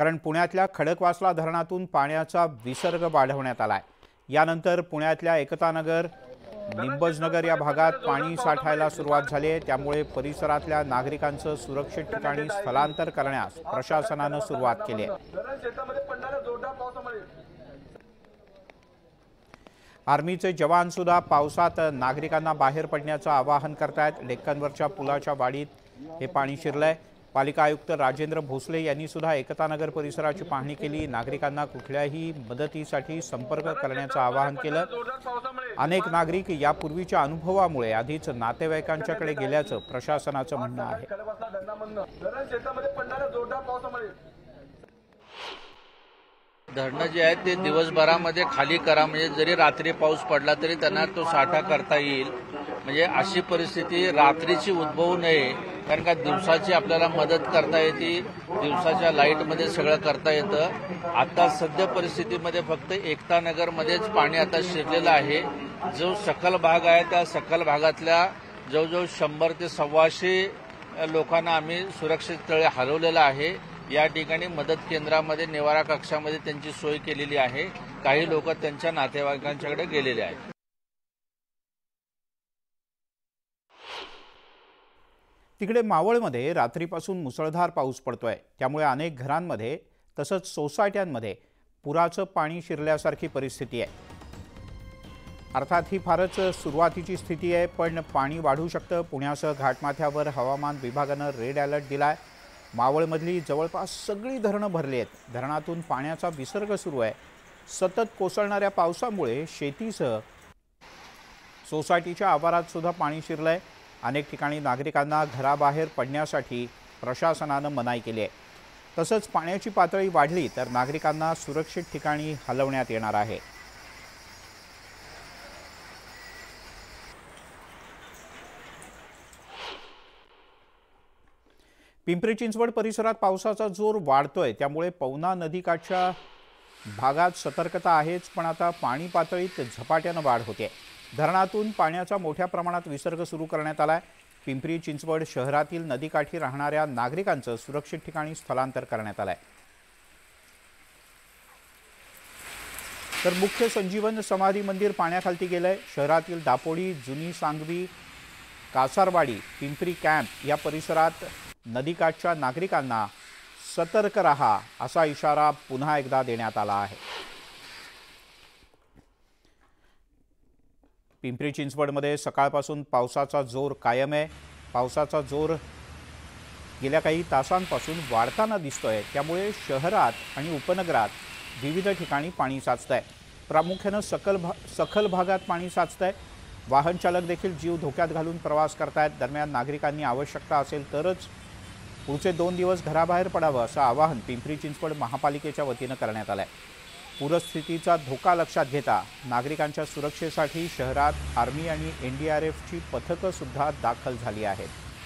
कारण पुण्यातल्या खडकवासला धरणातून पाण्याचा विसर्ग वाढवण्यात आलाय। यानंतर पुण्यातल्या एकतानगर, निंबजनगर या भागात पाणी साठायला सुरुवात झाली आहे। त्यामुळे परिसरातल्या नागरिकांचं सुरक्षित ठिकाणी स्थलांतर करण्यास प्रशासनानं सुरुवात केली आहे। आर्मीचे जवान सुद्धा पावसात नागरिकांना बाहेर पडण्याचं आवाहन करतायत। डेक्कनवरच्या पुलाच्या वाडीत हे पाणी शिरलंय। पालिका आयुक्त राजेंद्र भोसले यांनी सुद्धा एकतानगर परिसराची पाहणी केली। नागरिकांना कुठल्याही मदतीसाठी संपर्क करण्याचं आवाहन केलं। अनेक नागरिक यापूर्वीच्या अनुभवामुळे आधीच नातेवाईकांच्याकडे गेल्याचं प्रशासनाचं म्हणणं आहे। धरणं जे आहेत ते दिवसभरामध्ये खाली करा, म्हणजे जरी रात्री पाऊस पडला तरी त्यांना तो साठा करता येईल। म्हणजे अशी परिस्थिती रात्रीची उद्भवू नये, कारण का दिवसाची आपल्याला मदत करता येते, दिवसाच्या लाईटमध्ये सगळं करता येतं। आता सध्या परिस्थितीमध्ये फक्त एकतानगरमध्येच पाणी आता शिरलेलं आहे। जो सखल भाग आहे त्या सखल भागातल्या जवळजवळ 100 ते 125 लोकांना आम्ही सुरक्षित स्थळी हलवलेलं आहे। या ठिकाणी मदत केंद्रामध्ये, निवारा कक्षामध्ये त्यांची सोय केलेली आहे। काही लोक त्यांच्या नातेवाईकांच्याकडे गेलेले आहेत। तिकडे मावळमध्ये रात्रीपासून मुसळधार पाऊस पडतोय। त्यामुळे अनेक घरांमध्ये तसंच सोसायट्यांमध्ये पुराचं पाणी शिरल्यासारखी परिस्थिती आहे। अर्थात ही फारच सुरुवातीची स्थिती आहे, पण पाणी वाढू शकतं। पुण्यासह घाटमाथ्यावर हवामान विभागानं रेड अलर्ट दिलाय। मावळमधली जवळपास सगळी धरणं भरली आहेत। धरणातून पाण्याचा विसर्ग सुरू आहे। सतत कोसळणाऱ्या पावसामुळे शेतीसह सोसायटीच्या आवारात सुद्धा पाणी शिरलंय। अनेक ठिकाणी नागरिकांना घराबाहेर पडण्यासाठी प्रशासनानं मनाई केली आहे। तसंच पाण्याची पातळी वाढली तर नागरिकांना सुरक्षित ठिकाणी हलवण्यात येणार आहे। पिंपरी चिंचवड परिसरात पावसाचा जोर वाढतोय। त्यामुळे पवना नदीकाठच्या भागात सतर्कता आहेच, पण आता पाणी पातळीत झपाट्यानं वाढ होते। धरणातून पाण्याचा मोठ्या प्रमाणात विसर्ग सुरू करण्यात आलाय। पिंपरी चिंचवड शहरातील नदीकाठी राहणाऱ्या नागरिकांचं सुरक्षित ठिकाणी स्थलांतर करण्यात आलंय। तर मुख्य संजीवन समाधी मंदिर पाण्याखाली गेलंय। शहरातील दापोडी, जुनी सांगवी, कासारवाडी, पिंपरी कॅम्प या परिसरात नदीकाठच्या नागरिकांना सतर्क रहा असा इशारा पुन्हा एकदा देण्यात आला आहे। पिंपरी चिंचवडमध्ये सकाळपासून पावसाचा जोर कायम आहे। पावसाचा जोर गेल्या काही तासांपासून वाढताना दिसतोय। त्यामुळे शहरात आणि उपनगरात विविध ठिकाणी पाणी साचतंय। प्रामुख्याने सखल भागात पाणी साचतंय। वाहन चालक देखील जीव धोक्यात घालून प्रवास करतायत। दरम्यान नागरिकांनी आवश्यकता असेल तरच पुढचे 2 दिवस घराबाहेर पडावं असं आवाहन पिंपरी चिंचवड महापालिकेच्या वतीनं करण्यात आलंय। पूरस्थितीचा धोका लक्षात घेता नागरिकांच्या सुरक्षेसाठी शहरात आर्मी आणि NDRFची पथकं सुद्धा दाखल झाली आहेत।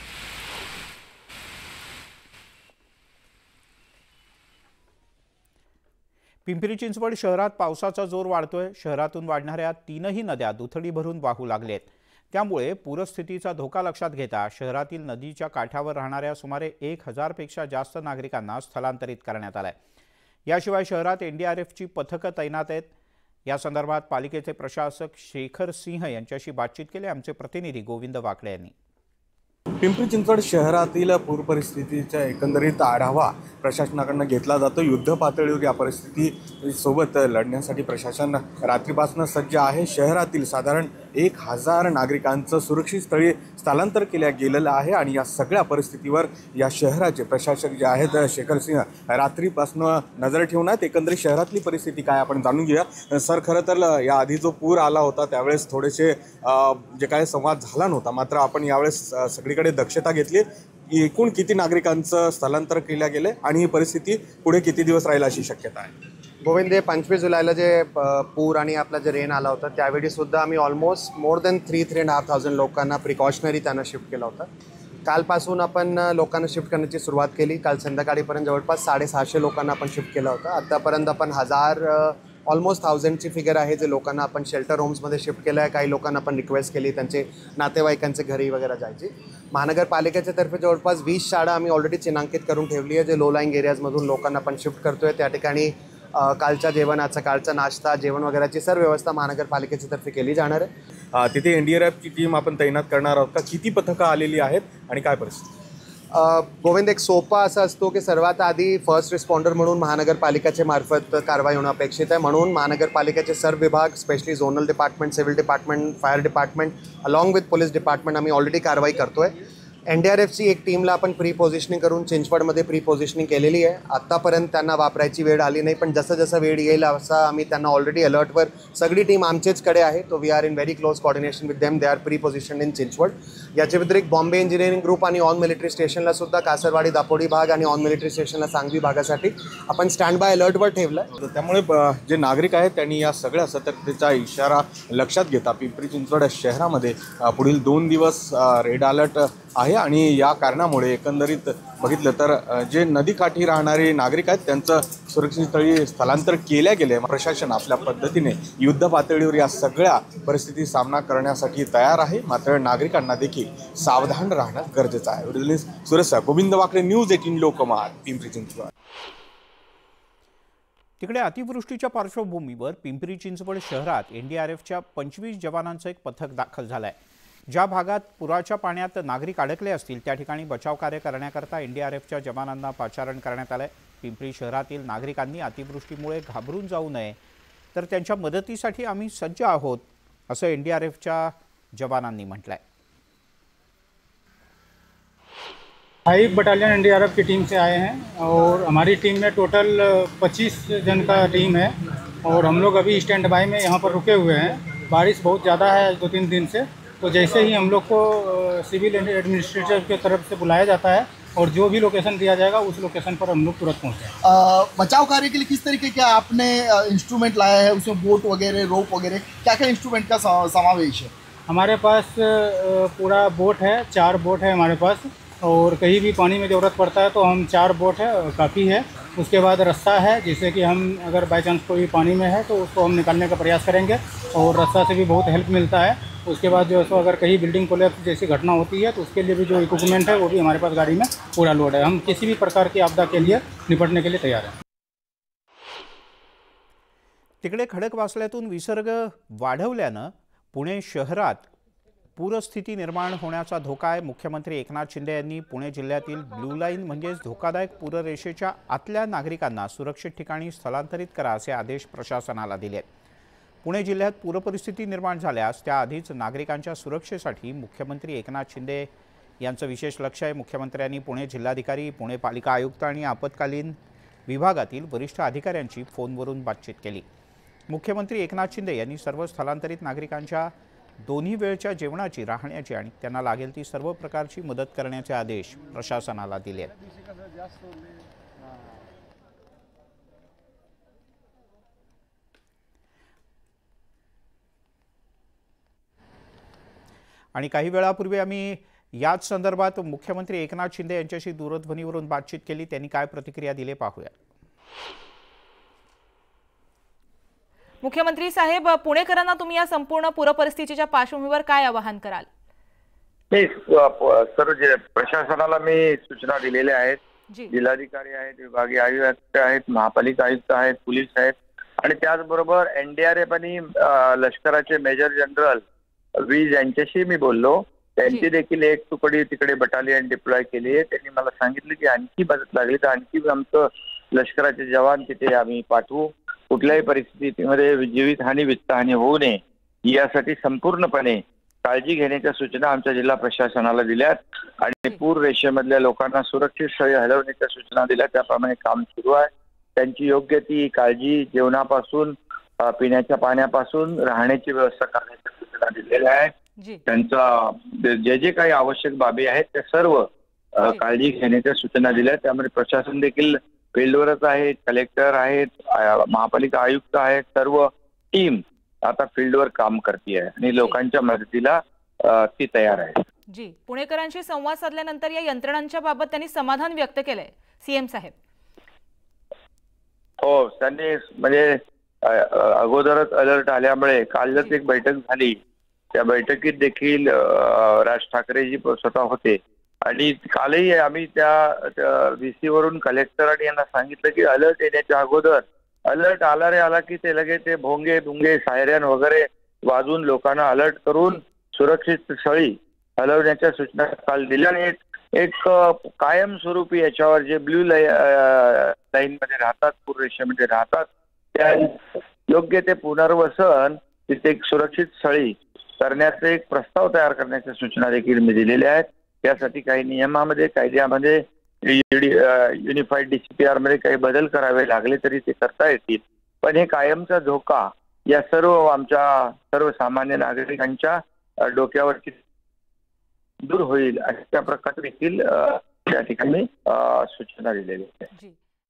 पिंपरी चिंचवड शहरात पावसाचा जोर वाढतोय। शहरातून वाढणाऱ्या 3ही नद्या दुथडी भरून वाहू लागलेत। त्यामुळे पूरस्थितीचा धोका लक्षात घेता शहरातील नदीच्या काठावर राहणाऱ्या सुमारे 1000 पेक्षा जास्त नागरिकांना स्थलांतरित करण्यात आलंय। याशिवाय शहरात NDRFची पथकं तैनात आहेत। या संदर्भात पालिकेचे प्रशासक शेखर सिंह यांच्याशी बातचीत केली आमचे प्रतिनिधी गोविंद वाकडे यांनी। पिंपरी चिंचवड शहरातील पूर परिस्थितीचा एकंदरीत आढावा प्रशासनाकडून घेतला जातो। युद्ध पातळीवर या परिस्थितीसोबत लढण्यासाठी प्रशासन रात्रीपासून सज्ज आहे। शहरातील साधारण 1000 नागरिकांचं सुरक्षित स्थळी स्थलांतर केलं गेलेलं आहे आणि या सगळ्या परिस्थितीवर या शहराचे प्रशासक जे आहेत शेखर सिंह रात्रीपासून नजर ठेवून आहेत। एकंदरीत शहरातली परिस्थिती काय आपण जाणून घेऊया। सर, खरं तर याआधी जो पूर आला होता त्यावेळेस थोडेसे जे काय संवाद झाला नव्हता, मात्र आपण यावेळेस सगळीकडे दक्षता घेतली। एकूण किती नागरिकांचं स्थलांतर केलं गेले आणि ही परिस्थिती पुढे किती दिवस राहील अशी शक्यता आहे? गोविंद, 25 जुलैला जे पूर आणि आपला जे रेन आला होता त्यावेळी सुद्धा आम्ही ऑलमोस्ट मोर दॅन 3,500 लोकांना प्रिकॉशनरी त्यांना शिफ्ट केला होता। कालपासून आपण लोकांना शिफ्ट करण्याची सुरुवात केली। काल संध्याकाळीपर्यंत जवळपास 650 लोकांना आपण शिफ्ट केलं होतं। आतापर्यंत आपण 1000 ऑलमोस्ट 1000ची फिगर आहे जे लोकांना आपण शेल्टर होम्समध्ये शिफ्ट केलं आहे. काही लोकांना आपण रिक्वेस्ट केली त्यांचे नातेवाईकांचे घरी वगैरे जायची. महानगरपालिकेच्या तर्फे जवळपास 20 शाळा आम्ही ऑलरेडी चिन्हांकित करून ठेवली आहे जे लो लाईंग एरियाजमधून लोकांना आपण शिफ्ट करतोय. त्या ठिकाणी कालच्या जेवणाचा, कालचा नाश्ता, जेवण वगैरेची सर्व व्यवस्था महानगरपालिकेच्या तर्फे केली जाणार आहे. तिथे NDRFची टीम आपण तैनात करणार आहोत का? किती पथकं आलेली आहेत आणि काय परिस्थिती? गोविंद, एक सोपा असा असतो की सर्वात आधी फर्स्ट रिस्पॉन्डर म्हणून महानगरपालिकेच्या मार्फत कारवाई होणं अपेक्षित आहे. म्हणून महानगरपालिकेचे सर्व विभाग, specially zonal department, civil department, fire department along with police department आम्ही ऑलरेडी कारवाई करतोय. NDRFची एक टीमला आपण प्री पोझिशनिंग करून चिंचवडमध्ये प्री पोझिशनिंग केलेली आहे. आत्तापर्यंत त्यांना वापरायची वेळ आली नाही, पण जसं जसं वेळ येईल असं आम्ही त्यांना ऑलरेडी अलर्टवर, सगळी टीम आमचेचकडे आहे. तो we are in very close coordination with them. They are pre positioned in Chinchwad. याच्या व्यतिरिक्त बॉम्बे इंजिनिअरिंग ग्रुप आणि ऑन मिलिटरी स्टेशनला सुद्धा कासरवाडी दापोडी भाग आणि ऑन मिलिटरी स्टेशनला सांगवी भागासाठी आपण स्टँड बाय अलर्टवर ठेवलं आहे. त्यामुळे जे नागरिक आहेत त्यांनी या सगळ्या सतर्कतेचा इशारा लक्षात घेता पिंपरी चिंचवड शहरामध्ये पुढील 2 दिवस रेड अलर्ट आहे. आणि या कारणामुळे एकंदरीत बघितलं तर जे नदीकाठी राहणारे नागरिक आहेत त्यांचं सुरक्षित स्थळी स्थलांतर केल्या गेले. प्रशासन आपल्या पद्धतीने युद्ध पातळीवर या सगळ्या परिस्थिती सामना करण्यासाठी तयार आहे. मात्र नागरिकांना देखील सावधान राहणं गरजेचं आहे. सुरेश गोविंद वाकडे, न्यूज 18 लोकमत, पिंपरी चिंचवड. तिकडे अतिवृष्टीच्या पार्श्वभूमीवर पिंपरी चिंचवड शहरात NDRFच्या 25 जवानांचं एक पथक दाखल झालं आहे. ज्या भागात पुराच्या पाण्यात नागरिक अडकले असतील त्या ठिकाणी बचाव कार्य करण्याकरता NDRFच्या जवानांना पाचारण करण्यात आलं आहे. पिंपरी शहरातील नागरिकांनी अतिवृष्टीमुळे घाबरून जाऊ नये, तर त्यांच्या मदतीसाठी आम्ही सज्ज आहोत, असं NDRFच्या जवानांनी म्हटलं आहे. 5 बटालियन NDRF की टीम से आए हैं और हमारी टीम में टोटल 25 जन का टीम है और हम लोग अभी स्टैंड बाय में यहाँ पर रुके हुए हैं. बारिश बहुत ज़्यादा है 2-3 दिन से, तो जैसे ही हम लोग को सिविल एडमिनिस्ट्रेटर की तरफ से बुलाया जाता है और जो भी लोकेशन दिया जाएगा उस लोकेशन पर हम लोग तुरंत पहुँचे. बचाव कार्य के लिए किस तरीके के आपने इंस्ट्रूमेंट लाया है? उसमें बोट वगैरह, रोप वगैरह, क्या क्या इंस्ट्रूमेंट का समावेश है? हमारे पास पूरा बोट है, 4 बोट है हमारे पास, और कहीं भी पानी में ज़रूरत पड़ता है तो हम 4 बोट है, काफ़ी है. उसके बाद रस्सा है, जिससे कि हम अगर बाई चांस कोई पानी में है तो उसको हम निकालने का प्रयास करेंगे और रस्सा से भी बहुत हेल्प मिलता है. उसके बाद जो है सो अगर कहीं बिल्डिंग कोलैप्स जैसी घटना होती है तो उसके लिए भी जो इक्विपमेंट है वो भी हमारे पास गाड़ी में पूरा लोड है. हम किसी भी प्रकार की आपदा के लिए निपटने के लिए तैयार हैं. तिकडे खडकवासल्यातून विसर्ग वाढवल्यानं पुणे शहरात पूरस्थिती निर्माण होण्याचा धोका आहे. मुख्यमंत्री एकनाथ शिंदे यांनी पुणे जिल्ह्यातील ब्लू लाईन म्हणजेच धोकादायक पूररेषेच्या आतल्या नागरिकांना सुरक्षित ठिकाणी स्थलांतरित करा असे आदेश प्रशासनाला दिले आहेत. पुणे जिल्ह्यात पूरपरिस्थिती निर्माण झाल्यास त्याआधीच नागरिकांच्या सुरक्षेसाठी मुख्यमंत्री एकनाथ शिंदे यांचं विशेष लक्ष आहे. मुख्यमंत्र्यांनी पुणे जिल्हाधिकारी, पुणे पालिका आयुक्त आणि आपत्कालीन विभागातील वरिष्ठ अधिकाऱ्यांची फोनवरून बातचीत केली. मुख्यमंत्री एकनाथ शिंदे यांनी सर्व स्थलांतरित नागरिकांच्या दोन्ही वेळच्या जेवणाची, राहण्याची आणि त्यांना लागेल ती सर्व प्रकारची मदत करण्याचे आदेश प्रशासनाला दिले आहेत. आणि काही वेळापूर्वी आम्ही याच संदर्भात मुख्यमंत्री एकनाथ शिंदे यांच्याशी दूरध्वनीवरून बातचीत केली. त्यांनी काय प्रतिक्रिया दिली पाहूया. मुख्यमंत्री साहेब, पुणेकरांना तुम्ही या संपूर्ण पूरपरिस्थितीच्या पार्श्वभूमीवर काय आवाहन कराल? सर, जे प्रशासनाला मी सूचना दिलेल्या आहेत. जिल्हाधिकारी आहेत, विभागीय आयुक्त आहेत, महापालिका आयुक्त आहेत, पोलीस आहेत आणि त्याचबरोबर NDRF आणि लष्कराचे मेजर जनरल वीज यांच्याशी मी बोललो. त्यांची देखील एक तुकडी तिकडे बटालियन डिप्लॉय केली आहे. त्यांनी मला सांगितलं की आणखी मदत लागली तर आणखी आमचं लष्कराचे जवान तिथे आम्ही पाठवू. कुठल्याही परिस्थितीमध्ये जीवितहानी, वित्तहानी होऊ नये यासाठी संपूर्णपणे काळजी घेण्याच्या सूचना आमच्या जिल्हा प्रशासनाला दिल्यात आणि पूर रेषेमधल्या लोकांना सुरक्षित स्थळी हलवण्याच्या सूचना दिल्या. त्याप्रमाणे काम सुरू आहे. त्यांची योग्य ती काळजी, जेवणापासून पिण्याच्या पाण्यापासून राहण्याची व्यवस्था करण्याच्या सूचना दिलेल्या आहेत. त्यांचा जे जे काही आवश्यक बाबी आहेत त्या सर्व काळजी घेण्याच्या सूचना दिल्या. त्यामुळे प्रशासन देखील फील्डवरच आहेत, कलेक्टर आहेत, महापालिका आयुक्त आहेत, सर्व टीम आता फील्डवर काम करते आहे आणि लोकांच्या मदतीला ती तयार आहे. जी, पुणेकरांशी संवाद साधल्यानंतर या यंत्रणांच्या बाबत त्यांनी समाधान व्यक्त केलंय सीएम साहेब. हो, त्यांनी म्हणजे अगोदरच अलर्ट आल्यामुळे कालच एक बैठक झाली. त्या बैठकीत देखील राज ठाकरेजी स्वतः होते आणि कालही आम्ही त्या VC वरून कलेक्टर आणि यांना सांगितलं की अलर्ट येण्याच्या अगोदर अलर्ट आला रे आला की ते लगेच ते भोंगे दुंगे सायरन वगैरे वाजून लोकांना अलर्ट करून सुरक्षित स्थळी हलवण्याच्या सूचना काल दिल्या. आणि एक कायमस्वरूपी याच्यावर जे ब्ल्यू लाईन मध्ये राहतात, पूर रेषेमध्ये राहतात, त्या योग्य ते पुनर्वसन तिथे एक सुरक्षित स्थळी करण्याचे एक प्रस्ताव तयार करण्याच्या सूचना देखील मी दिलेल्या आहेत. त्यासाठी काही नियमामध्ये कायद्यामध्ये युनिफाईड DCPR मध्ये काही बदल करावे लागले तरी ते करता येतील. पण हे कायमचा धोका या आमच्या सर्वसामान्य नागरिकांच्या डोक्यावरती दूर होईल अशा प्रकारे देखील त्या ठिकाणी सूचना दिलेल्या आहेत.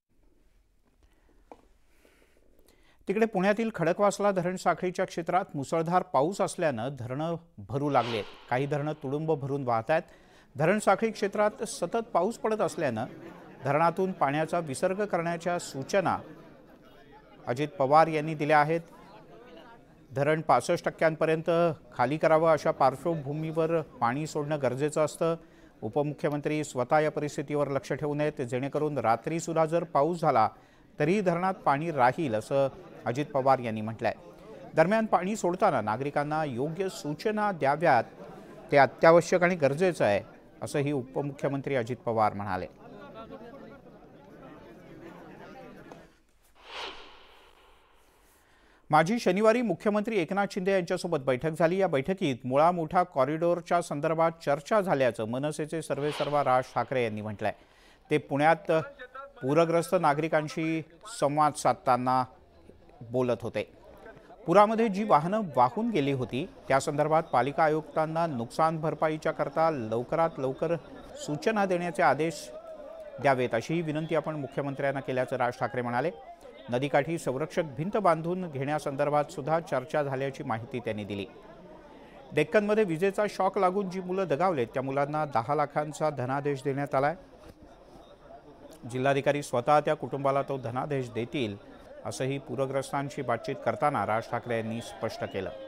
तिकडे पुण्यातील खडकवासला धरण साखळीच्या क्षेत्रात मुसळधार पाऊस असल्यानं धरणं भरू लागले. काही धरणं तुडुंब भरून वाहत आहेत. धरण साखळी क्षेत्रात सतत पाऊस पडत असल्यानं धरणातून पाण्याचा विसर्ग करण्याच्या सूचना अजित पवार यांनी दिल्या आहेत. धरण 65% खाली करावं अशा पार्श्वभूमीवर पाणी सोडणं गरजेचं असतं. उपमुख्यमंत्री स्वतः या परिस्थितीवर लक्ष ठेवून आहेत, जेणेकरून रात्रीसुद्धा जर पाऊस झाला तरी धरणात पाणी राहील असं अजित पवार यांनी म्हटलंय. दरम्यान पाणी सोडताना नागरिकांना योग्य सूचना द्याव्यात, ते अत्यावश्यक आणि गरजेचं आहे असंही उपमुख्यमंत्री अजित पवार म्हणाले. माझी शनिवारी मुख्यमंत्री एकनाथ शिंदे यांच्यासोबत बैठक झाली. या बैठकीत मुळा मुठा कॉरिडॉरच्या संदर्भात चर्चा झाल्याचं मनसेचे सर्वेसर्वा राज ठाकरे यांनी म्हटलंय. ते पुण्यात पूरग्रस्त नागरिकांशी संवाद साधताना बोलत होते. पुरामध्ये जी वाहनं वाहून गेली होती त्या संदर्भात पालिका आयुक्तांना नुकसान भरपाईच्या करता लवकरात लवकर सूचना देण्याचे आदेश द्यावेत अशी विनंती आपण मुख्यमंत्र्यांना केल्याचं राज ठाकरे म्हणाले. नदीकाठी संरक्षक भिंत बांधून घेण्यासंदर्भात सुद्धा चर्चा झाल्याची माहिती त्यांनी दिली. डेक्कनमध्ये विजेचा शॉक लागून जी मुलं दगावलेत त्या मुलांना 10 लाखांचा धनादेश देण्यात आलाय. जिल्हाधिकारी स्वतः त्या कुटुंबाला तो धनादेश देतील असंही पूरग्रस्तांशी बातचीत करताना राज ठाकरे यांनी स्पष्ट केलं.